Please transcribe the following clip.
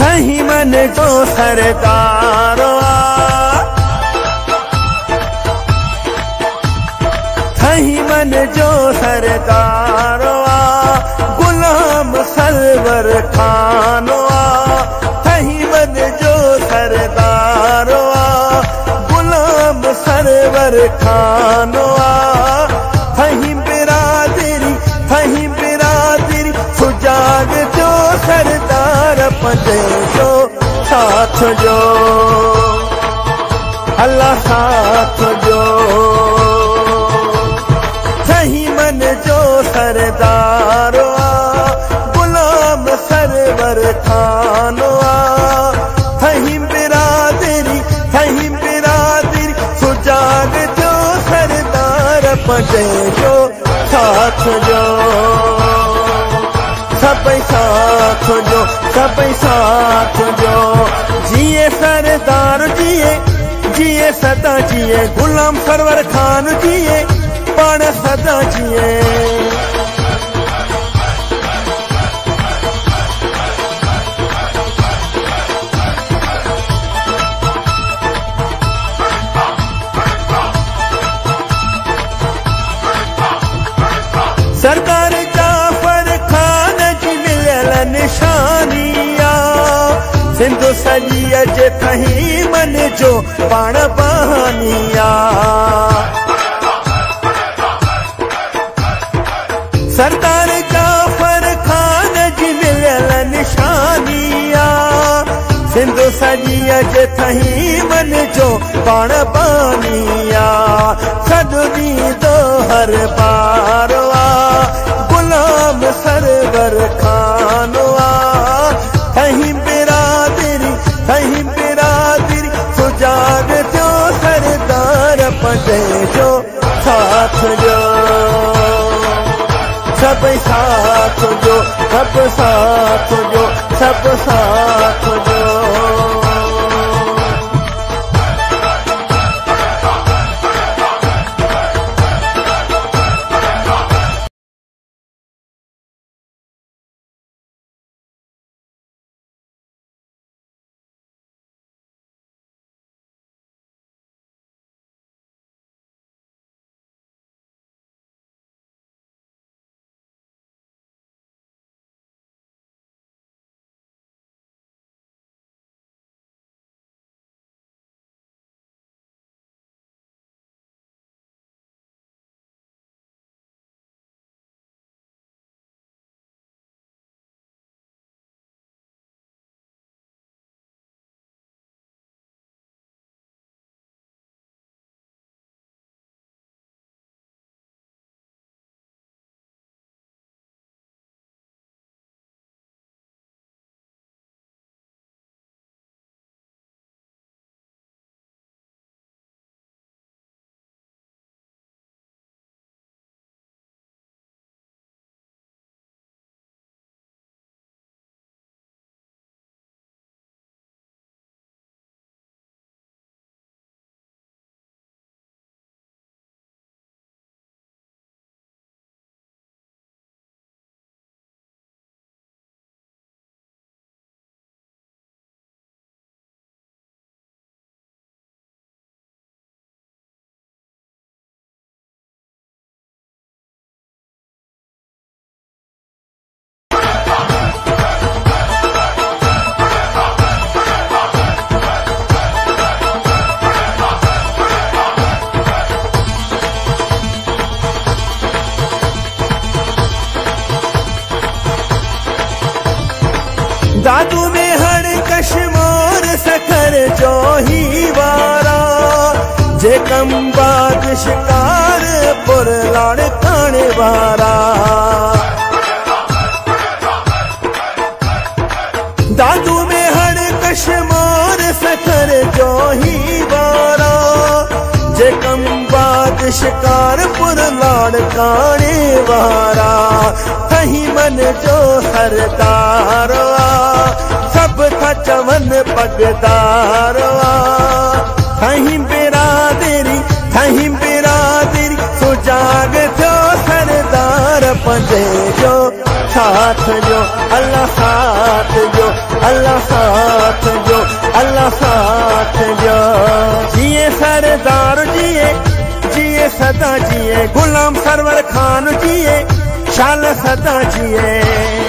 थही मन जो सरदार थही मन जो सरदार गुलाम सरवर खानो थही मन जो सरदार गुलाम सरवर खानो थही बिरादरी सुजाग जो सरदार पंजे जो साथ जो अल्लाह साथ जो थही मन जो सरदार गुलाम सरवर खानो थही बिरादरी सुजाग जो सरदार पंजे जो साथ जो सब साथ जो जिए सरदार जिए सदा जिए गुलाम सरवर खान जिए पाण सदा जिए सरदार जाफर खान जी मिलियल निशानिया सिंधु सॼीअ जे थही मन जो पाण बहानिया सरदार जाफर खान जी मिलियल निशानिया सिंधु सॼीअ जे थही मन जो पाण बहानिया सॾु ॾींदो हर बार गुलाम सरवर खानो थही बिरादरी सुजाग जो सरदार पंजे जो साथ जो सब साथ जो सब साथ जो दादू में हर कश्मीर सखर जो ही वारा जे कम बाद शिकार पुर लाड़ खाने वारा दादू में हर कश्मीर सखर जो ही वारा जे कम बाद शिकार पुर लाड़ खाने वारा थही मन जो सरदार सब था चवन पगदार थही बिरादरी सुजाग जो सरदार पंजे जो साथ जो अल्लाह साथ जो अल्लाह साथ सारा साथ दियो। जिए सरदार जिए जिए सदा जिए, गुलाम सरवर खान जिए, शाल सदा जिए।